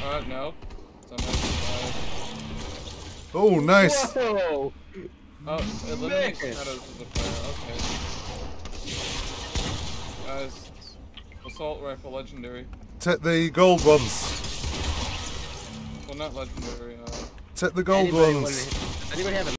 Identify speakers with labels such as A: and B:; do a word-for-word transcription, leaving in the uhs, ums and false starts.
A: Uh, no. Somebody survived.
B: Oh, nice.
C: Whoa!
A: Oh, elimination shadows is a player. Okay. Guys, assault rifle legendary.
B: Take the gold ones.
A: Well, not legendary. Uh...
B: Take the gold
C: Anybody
B: ones.
C: wanna- Anybody have a